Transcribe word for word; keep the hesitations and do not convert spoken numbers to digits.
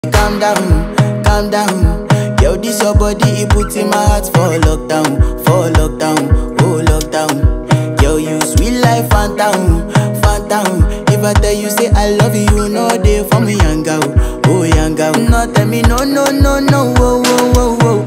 Calm down, calm down. Yo, this your body, it puts in my heart for lockdown, for lockdown, oh lockdown. Yo, you sweet life, phantom, phantom. If I tell you say I love you, you know they for me young girl, oh young girl. No tell me no, no, no, no, oh, oh, oh, oh.